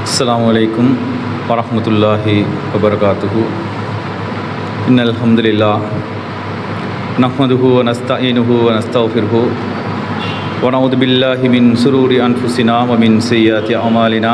அஸ்ஸலாமு அலைக்கும் வரஹ்மத்துல்லாஹி வபரகாத்துஹு. இன்னல் ஹம்துலில்லாஹ் நஹ்மதுஹு வ நஸ்தஈனுஹு வ நஸ்தக்ஃபிருஹு வ நஊது பில்லாஹி மின் ஷுரூரி அன்ஃபுஸினா வ மின் ஸய்யிஆத்தி அமாலினா.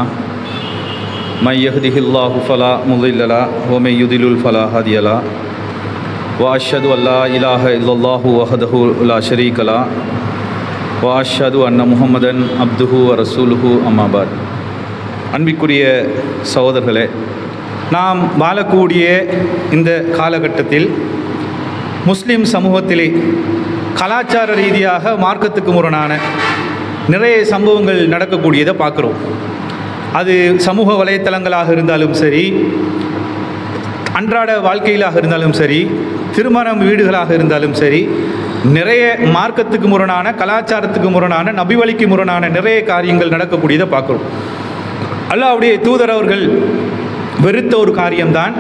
மை யஹ்திஹில்லாஹு ஃபலா முضில்ல லஹு வ மை யுضிலில் ஃபலா ஹாதிய லஹு. வ அஷ்ஹது அல்லா இலாஹ இல்லல்லாஹு வஹ்தஹு லா ஷரீக லஹு வ அஷ்ஹது அன்ன முஹம்மதன் அப்துஹு வ ரசூலுஹு அம்மா பஅத். அன்பிற்குரிய சகோதரர்களே, நாம் வாழக்கூடிய இந்த காலகட்டத்தில் முஸ்லீம் சமூகத்திலே கலாச்சார ரீதியாக மார்க்கத்துக்கு முரணான நிறைய சம்பவங்கள் நடக்கக்கூடியதை பார்க்குறோம். அது சமூக வலைத்தளங்களாக இருந்தாலும் சரி, அன்றாட வாழ்க்கையிலாக இருந்தாலும் சரி, திருமணம் வீடுகளாக இருந்தாலும் சரி, நிறைய மார்க்கத்துக்கு முரணான, கலாச்சாரத்துக்கு முரணான, நபி வழிக்கு முரணான நிறைய காரியங்கள் நடக்கக்கூடியதை பார்க்குறோம். அல்லாஹ்வுடைய தூதர் அவர்கள் வெறுத்த ஒரு காரியம்தான்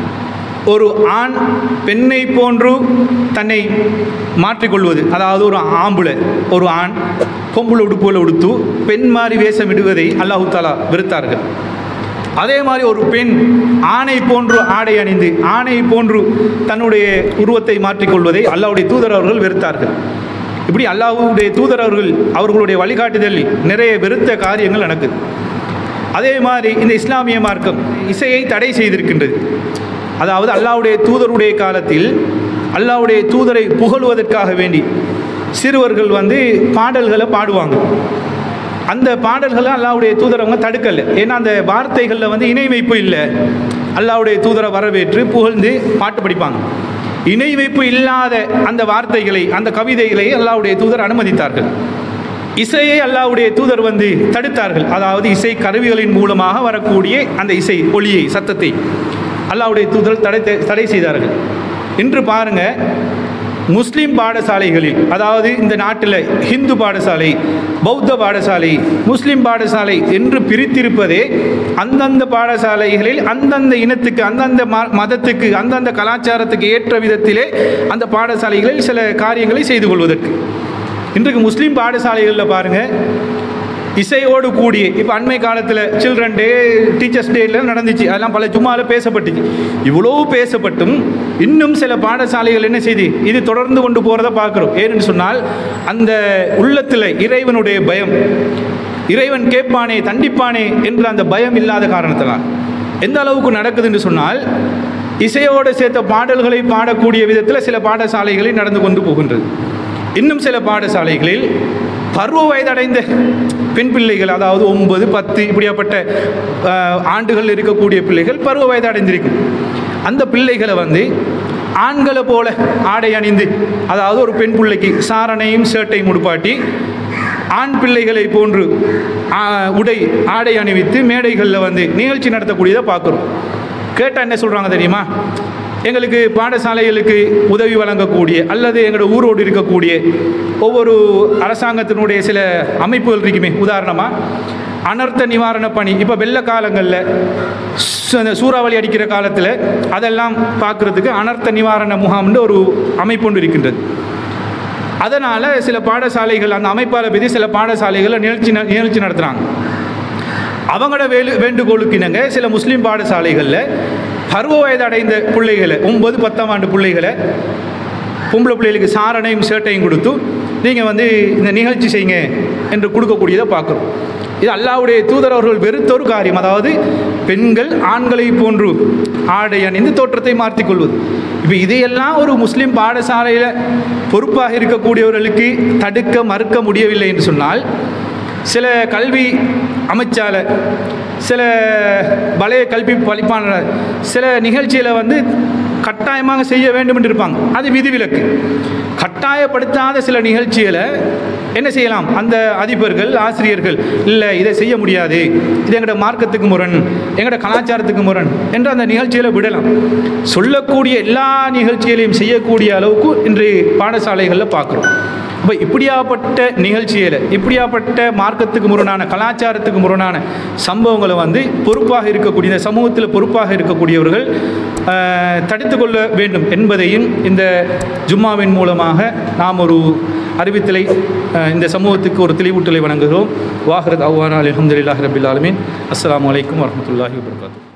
ஒரு ஆண் பெண்ணை போன்று தன்னை மாற்றிக்கொள்வது. அதாவது ஒரு ஆம்புல ஒரு ஆண் பொம்புல உடுப்புகளை உடுத்து பெண் மாதிரி வேஷம் இடுவதை அல்லாஹு தாலா வெறுத்தார்கள். அதே மாதிரி ஒரு பெண் ஆணை போன்று ஆடை அணிந்து ஆணை போன்று தன்னுடைய உருவத்தை மாற்றிக்கொள்வதை அல்லாஹ்வுடைய தூதர் அவர்கள் வெறுத்தார்கள். இப்படி அல்லாஹ்வுடைய தூதர் அவர்களுடைய வழிகாட்டுதலில் நிறைய வெறுத்த காரியங்கள் நடக்குது. அதே மாதிரி இந்த இஸ்லாமிய மார்க்கம் இசையை தடை செய்திருக்கின்றது. அதாவது அல்லாஹ்வுடைய தூதருடைய காலத்தில் அல்லாஹ்வுடைய தூதரை புகழ்வதற்காக வேண்டி சிறுவர்கள் பாடல்களை பாடுவாங்க. அந்த பாடல்களை அல்லாஹ்வுடைய தூதரவங்க தடுக்கலை. ஏன்னா அந்த வார்த்தைகளில் இணை வைப்பு இல்லை. அல்லாஹ்வுடைய தூதரை வரவேற்று புகழ்ந்து பாட்டு படிப்பாங்க. இணை வைப்பு இல்லாத அந்த வார்த்தைகளை, அந்த கவிதைகளை அல்லாஹ்வுடைய தூதர் அனுமதித்தார்கள். இசையை அல்லாஹ்வுடைய தூதர் தடுத்தார்கள். அதாவது இசை கருவிகளின் மூலமாக வரக்கூடிய அந்த இசை ஒளியை, சத்தத்தை அல்லாஹ்வுடைய தூதர் தடை செய்தார்கள். இன்று பாருங்க, முஸ்லீம் பாடசாலைகளில், அதாவது இந்த நாட்டில் ஹிந்து பாடசாலை, பௌத்த பாடசாலை, முஸ்லீம் பாடசாலை என்று பிரித்திருப்பதே அந்தந்த பாடசாலைகளில் அந்தந்த இனத்துக்கு, அந்தந்த மதத்துக்கு, அந்தந்த கலாச்சாரத்துக்கு ஏற்ற விதத்திலே அந்த பாடசாலைகளில் சில காரியங்களை செய்து கொள்வதற்கு. இன்றைக்கு முஸ்லீம் பாடசாலைகளில் பாருங்கள், இசையோடு கூடிய, இப்போ அண்மை காலத்தில் சில்ட்ரன் டே, டீச்சர்ஸ் டேலாம் நடந்துச்சு. அதெல்லாம் பல ஜும்மாவில் பேசப்பட்டுச்சு. இவ்வளோ பேசப்பட்டும் இன்னும் சில பாடசாலைகள் என்ன செய்து இது தொடர்ந்து கொண்டு போகிறத பார்க்குறோம். ஏன்னு சொன்னால் அந்த உள்ளத்தில் இறைவனுடைய பயம், இறைவன் கேட்பானே தண்டிப்பானே என்ற அந்த பயம் இல்லாத காரணத்தினால் எந்த அளவுக்கு நடக்குதுன்னு சொன்னால், இசையோடு சேர்த்த பாடல்களை பாடக்கூடிய விதத்தில் சில பாடசாலைகளில் நடந்து கொண்டு போகின்றது. இன்னும் சில பாடசாலைகளில் பருவ வயதடைந்த பெண் பிள்ளைகள், அதாவது 9, 10 இப்படியாப்பட்ட ஆண்டுகள் இருக்கக்கூடிய பிள்ளைகள் பருவ வயது அடைந்திருக்கும். அந்த பிள்ளைகளை ஆண்களை போல ஆடை அணிந்து, அதாவது ஒரு பெண் பிள்ளைக்கு சாரணையும் ஷர்ட்டையும் உடுப்பாட்டி ஆண் பிள்ளைகளை போன்று ஆடை அணிவித்து மேடைகளில் நிகழ்ச்சி நடத்தக்கூடியதை பார்க்குறோம். கேட்டால் என்ன சொல்கிறாங்க தெரியுமா? எங்களுக்கு பாடசாலைகளுக்கு உதவி வழங்கக்கூடிய அல்லது எங்களோட ஊரோடு இருக்கக்கூடிய ஒவ்வொரு அரசாங்கத்தினுடைய சில அமைப்புகள் இருக்குமே. உதாரணமாக அனர்த்த நிவாரண பணி, இப்போ வெள்ள காலங்களில் சூறாவளி அடிக்கிற காலத்தில் அதெல்லாம் பார்க்குறதுக்கு அனர்த்த நிவாரண முகாம்னு ஒரு அமைப்பு ஒன்று இருக்கின்றது. அதனால் சில பாடசாலைகள் அந்த அமைப்பால் பற்றி சில பாடசாலைகளில் நிகழ்ச்சி நடத்துகிறாங்க. அவங்களோட வேண்டுகோளுக்கு இணங்க சில முஸ்லீம் பாடசாலைகளில் பருவ வயது அடைந்த பிள்ளைகளை, 9, 10 ஆண்டு பிள்ளைகளை, பொம்பளை பிள்ளைகளுக்கு சாரணையும் ஷர்ட்டையும் கொடுத்து நீங்கள் இந்த நிகழ்ச்சி செய்யுங்க என்று கொடுக்கக்கூடியதை பார்க்குறோம். இது அல்லாஹ்வுடைய தூதர் அவர்கள் வெறுத்த ஒரு காரியம். அதாவது பெண்கள் ஆண்களை போன்று ஆடை அணிந்து தோற்றத்தை மாற்றிக்கொள்வது. இப்போ இதையெல்லாம் ஒரு முஸ்லீம் பாடசாலையில் பொறுப்பாக இருக்கக்கூடியவர்களுக்கு தடுக்க மறுக்க முடியவில்லை என்று சொன்னால், சில கல்வி அமைச்சாளர், சில வலய கல்வி பழிப்பாளர் சில நிகழ்ச்சியில் கட்டாயமாக செய்ய வேண்டும் என்று இருப்பாங்க. அது விதிவிலக்கு. கட்டாயப்படுத்தாத சில நிகழ்ச்சிகளை என்ன செய்யலாம்? அந்த அதிபர்கள், ஆசிரியர்கள் இல்லை இதை செய்ய முடியாது, இது எங்களோட மார்க்கத்துக்கு முரண், எங்களோட கலாச்சாரத்துக்கு முரண் என்று அந்த நிகழ்ச்சிகளை விடலாம். சொல்லக்கூடிய எல்லா நிகழ்ச்சிகளையும் செய்யக்கூடிய அளவுக்கு இன்று பாடசாலைகளில் பார்க்குறோம். இப்போ இப்படியாப்பட்ட நிகழ்ச்சியில், இப்படியாப்பட்ட மார்க்கத்துக்கு முரணான, கலாச்சாரத்துக்கு முரணான சம்பவங்களை பொறுப்பாக இருக்கக்கூடிய, இந்த சமூகத்தில் பொறுப்பாக இருக்கக்கூடியவர்கள் தடுத்து கொள்ள வேண்டும் என்பதையும் இந்த ஜும்மாவின் மூலமாக நாம் ஒரு அறிவித்தலை இந்த சமூகத்துக்கு ஒரு தெளிவூட்டலை வழங்குகிறோம். வாஹிரத் அவ்வானா அல்ஹம்துலில்லாஹி ரப்பில் ஆலமீன். அஸ்ஸலாமு அலைக்கும் வரஹ்மத்துல்லாஹி வபரகாத்துஹு.